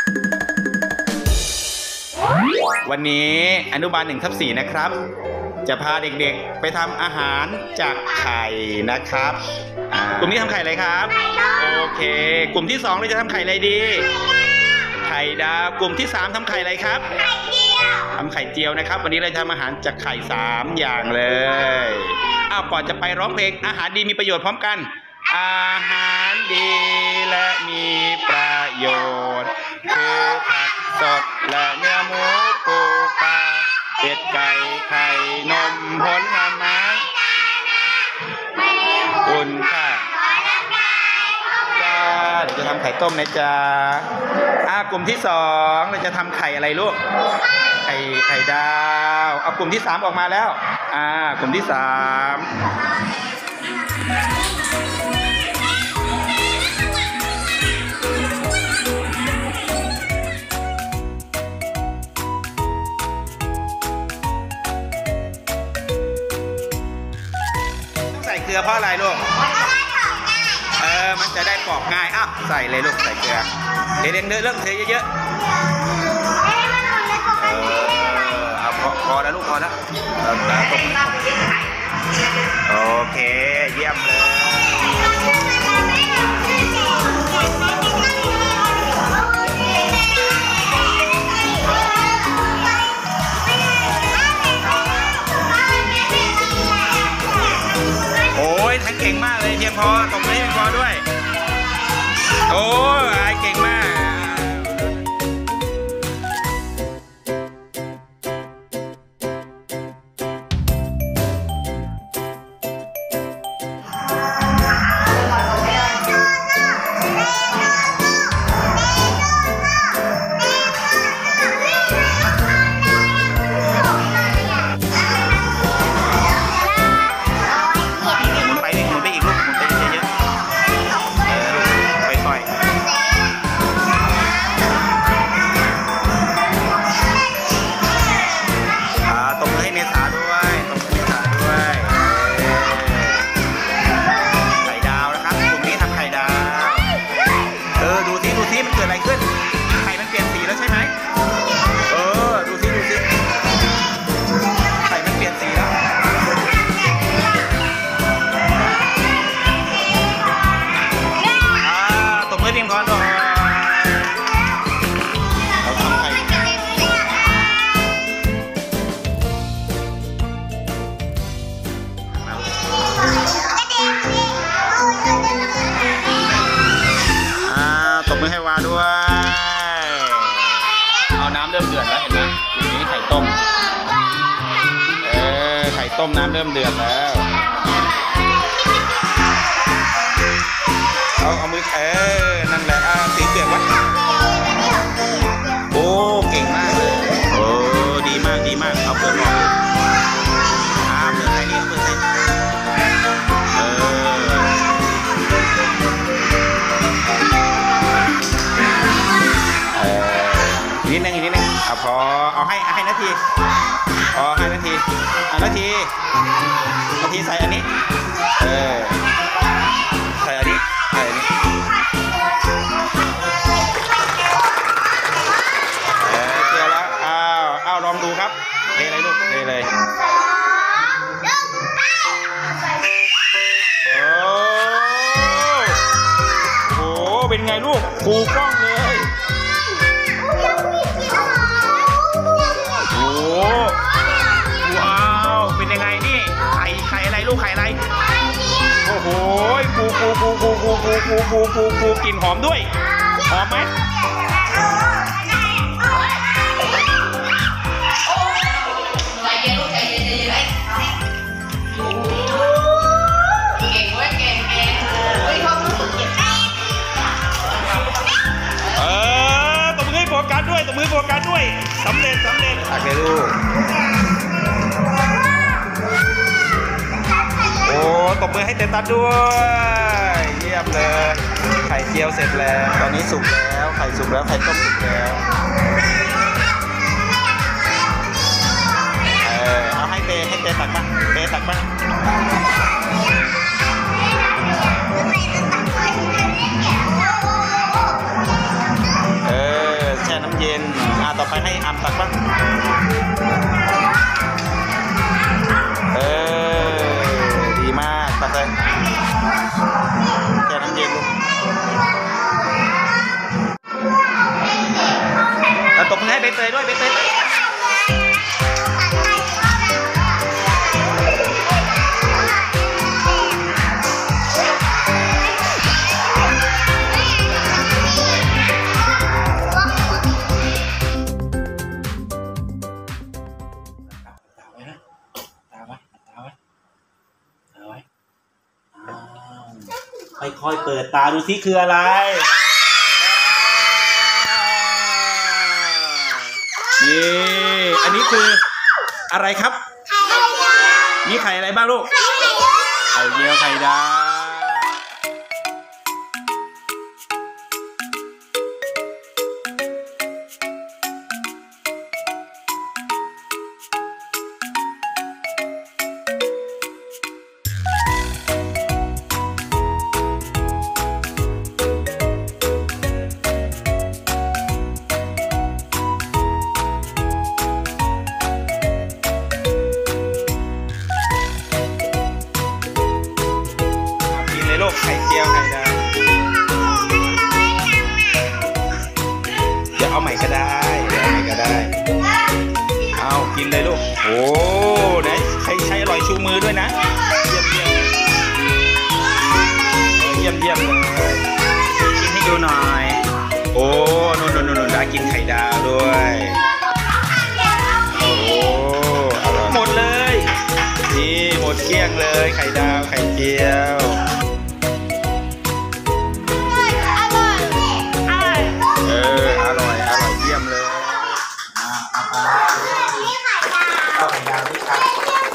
วันนี้อนุบาล1/4นะครับจะพาเด็กๆไปทำอาหารจากไข่นะครับกลุ่มนี้ทำไข่อะไรครับโอเคกลุ่มที่2เราจะทำไข่อะไรดีไข่ดาวกลุ่มที่3ทำไข่อะไรครับทำไข่เจียวนะครับวันนี้เราจะทำอาหารจากไข่3อย่างเลยก่อนจะไปร้องเพลงอาหารดีมีประโยชน์พร้อมกันอาหารดีและมีประโยชน์คือผักสดและเนื้อหมูปูปลาเป็ดไก่ไข่นมผลไม้คุณค่ะจ้าเดี๋ยวจะทำไข่ต้มนะจ๊ะกลุ่มที่2เราจะทำไข่อะไรลูกไข่ดาวเอากลุ่มที่3ออกมาแล้วกลุ่มที่3ใส่เกลือเพราะอะไรลูกมันจะได้ปอกง่ายใส่เลยลูกใส่เกลือเดี๋ยวเริ่มเทเยอะพอแล้วลูกพอแล้วโอเคเยี่ยมเลยโอ้ยทั้งเก่งมากเลยเพียงพอตรงนี้เพียงพอด้วยโอ้ยเก่งมากตบมือให้วาด้วยเอาน้ำเริ่มเดือดแล้วเห็นไหมทีนี้ไข่ต้มไข่ต้มน้ำเริ่มเดือดแล้วเอามือนั่นแหละสีเปลือกวะโอ้เก่งมากเลยโอ้ดีมากเอาเปลือกออกเปลือกใส่นี่เปลือกใส่อีกนิดนึงพอเอาให้นาทีพอให้นาทีนาทีใส่อันนี้ใส่อันนี้เกลือแล้วเอาลองดูครับเทเลยลูกเทเลยโอ้เป็นไงลูกฟูกล้องเลยว้าวเป็นยังไงนี่ไข่อะไรลูกไข่อะไรโอ้โหฟูกลิ่นหอมด้วยหอมไหมตบมือให้โฟกัสด้วยสำเร็จตักเลยลูกโอ้ตบมือให้เตตัสด้วยเยี่ยมเลยไข่เจียวเสร็จแล้วตอนนี้สุกแล้วไข่สุกแล้วไข่ต้มสุกแล้วเอาให้เตตักบ้างไปให้อัมตักบ้างดีมากตักเลยแช่น้ำเย็นลูกแล้วตบมือให้ใบเตยด้วยใบเตยค่อยๆเปิดตาดูสิคืออะไรนี่อันนี้คืออะไรครับมีไข่อะไรบ้างลูกไข่เจียวไข่ดาวลูกไข่เจียวไข่ดาวเดี๋ยวเอาใหม่ก็ได้เอากินเลยลูกโอ้ไหนใครใช้อร่อยชูมือด้วยนะเยี่ยมเลยกินให้ดูหน่อยโอ้นุ่นได้กินไข่ดาวด้วยโอ้หมดเลยนี่หมดเกลี้ยงเลยไข่ดาวไข่เจียวอร่อยเยี่ยมเลยเอาไข่ดาวนี่ครับ